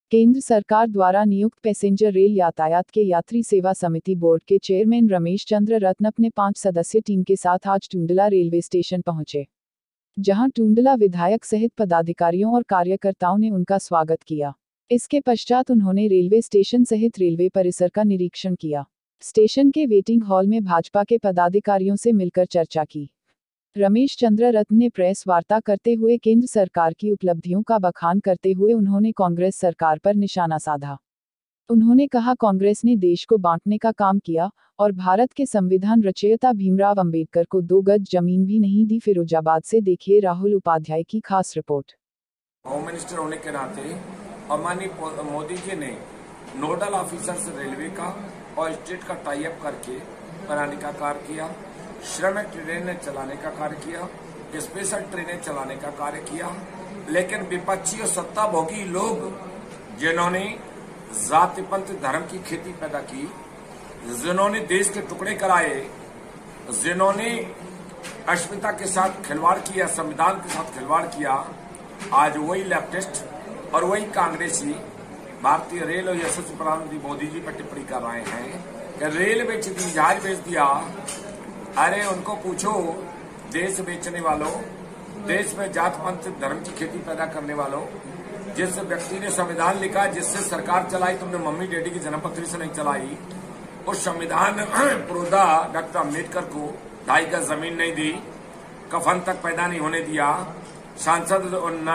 केंद्र सरकार द्वारा नियुक्त पैसेंजर रेल यातायात के यात्री सेवा समिति बोर्ड के चेयरमैन रमेश चंद्र रत्न अपने 5 सदस्यीय टीम के साथ आज टूंडला रेलवे स्टेशन पहुंचे, जहां टूंडला विधायक सहित पदाधिकारियों और कार्यकर्ताओं ने उनका स्वागत किया। इसके पश्चात उन्होंने रेलवे स्टेशन सहित रेलवे परिसर का निरीक्षण किया। स्टेशन के वेटिंग हॉल में भाजपा के पदाधिकारियों से मिलकर चर्चा की। रमेश चंद्र रत्न ने प्रेस वार्ता करते हुए केंद्र सरकार की उपलब्धियों का बखान करते हुए उन्होंने कांग्रेस सरकार पर निशाना साधा। उन्होंने कहा, कांग्रेस ने देश को बांटने का काम किया और भारत के संविधान रचयिता भीमराव अंबेडकर को 2 गज जमीन भी नहीं दी। फिरोजाबाद से देखिए राहुल उपाध्याय की खास रिपोर्ट। होम मिनिस्टर होने के नाते और माननीय मोदी जी ने नोडल ऑफिसर्स रेलवे का और स्टेट का टाई अप करके बनाने का कार्य किया, श्रमिक ट्रेनें चलाने का कार्य किया, स्पेशल ट्रेनें चलाने का कार्य किया। लेकिन विपक्षी और सत्ता भोगी लोग जिन्होंने जाति पंथ धर्म की खेती पैदा की, जिन्होंने देश के टुकड़े कराए, जिन्होंने अस्मिता के साथ खिलवाड़ किया, संविधान के साथ खिलवाड़ किया, आज वही लेफ्टिस्ट और वही कांग्रेसी भारतीय रेल और यशस्वी प्रधानमंत्री मोदी जी पर टिप्पणी कर रहे हैं कि रेल बेच दी, जहाज बेच दिया। अरे उनको पूछो, देश बेचने वालों, देश में जात पंथ धर्म की खेती पैदा करने वालों, जिस व्यक्ति ने संविधान लिखा, जिससे सरकार चलाई, तुमने मम्मी डैडी की जन्मपत्री से नहीं चलाई। उस संविधान पुरोधा डॉक्टर अम्बेडकर को 2.5 गज जमीन नहीं दी, कफन तक पैदा नहीं होने दिया, सांसद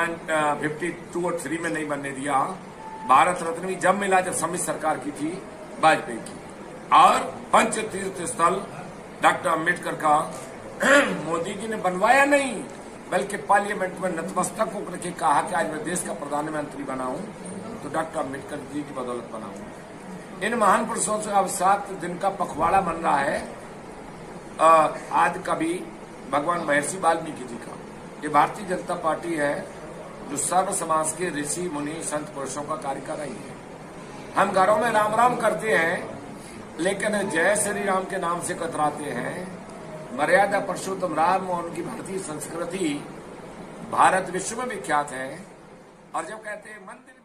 52 और 3 में नहीं बनने दिया। भारत रत्न भी जब मिला जब समिति सरकार की थी, वाजपेयी की। और पंच तीर्थ स्थल डॉक्टर अम्बेडकर का मोदी जी ने बनवाया नहीं, बल्कि पार्लियामेंट में नतमस्तक होकर के कहा कि आज मैं देश का प्रधानमंत्री बना हूं तो डॉक्टर अम्बेडकर जी की बदौलत बना हूं। इन महान पुरुषों से अब 7 दिन का पखवाड़ा बन रहा है। आज कभी भगवान महर्षि वाल्मीकि जी का, ये भारतीय जनता पार्टी है जो सर्व समाज के ऋषि मुनि संत पुरुषों का कार्य कर रही है। हम घरों में राम राम करते हैं, लेकिन जय श्री राम के नाम से कतराते हैं। मर्यादा पुरुषोत्तम राम और उनकी भारतीय संस्कृति भारत विश्व में विख्यात है। और जब कहते हैं मंदिर